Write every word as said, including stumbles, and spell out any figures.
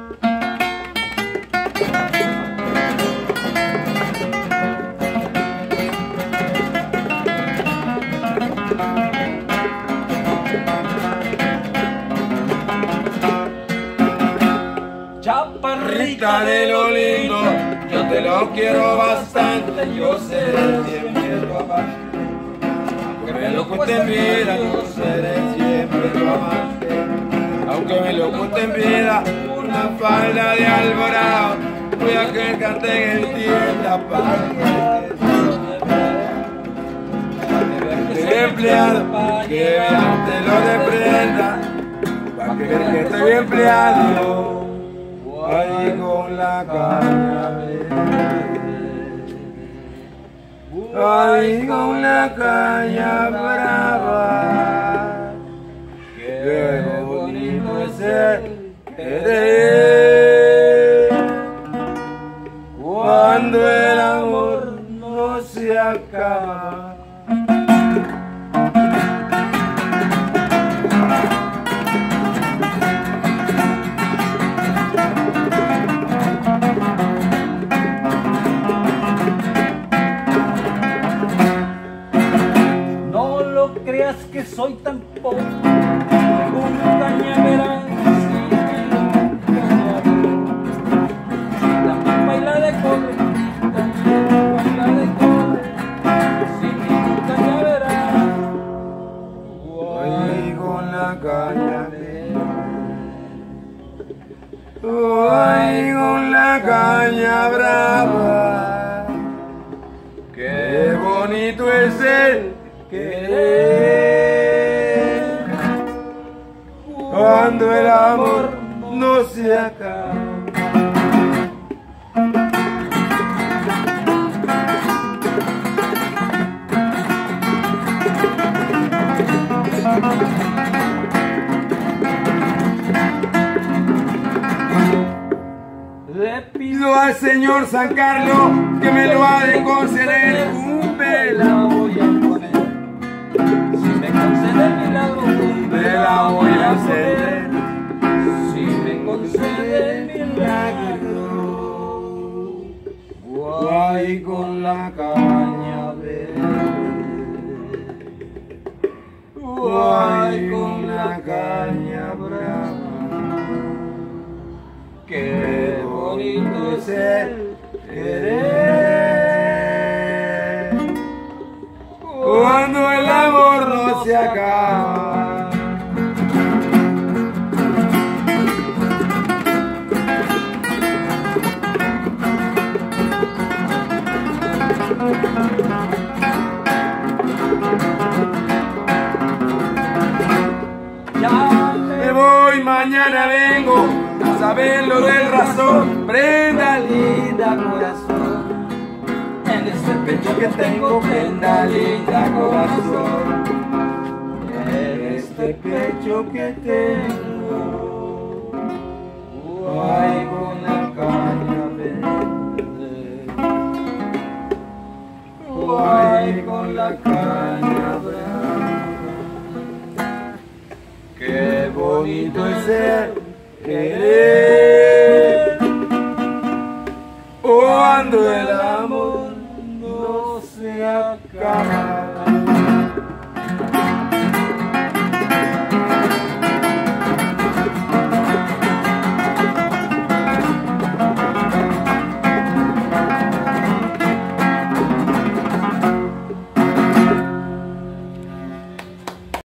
Chaparrita de lo lindo, yo te lo quiero bastante, yo seré siempre tu amante. Aunque me lo cueste en vida, yo seré siempre tu amante. Aunque me lo cueste en vida, una falda de alborado, voy a cargarte en tienda para que te empleado, que vearte lo de prenda, para que veas que estoy empleado. Ahí con la caña verde, ahí con la caña brava, qué bonito es el querer, cuando el amor no se acaba. Creas que soy tan pobre, con cañaveral, también baila de cobre, también baila de cobre, sin ningún cañaveral. Ahí con la caña verde, ahí con la caña brava, qué bonito es el querer, cuando el amor no se acaba. Le pido al señor San Carlos que me lo ha de conceder, un vela voy a poner. Si me concede el milagro, me la voy a hacer. Si me concede el milagro, guay con la caña verde, guay con la caña brava, qué bonito es el querer, cuando el amor no se acaba. ya Me voy, mañana vengo a saber lo del razón, prenda linda corazón, en este pecho que tengo, prenda linda corazón, en este pecho que tengo, guay con la caña verde, guay con la caña brava, qué bonito es el querer, cuando el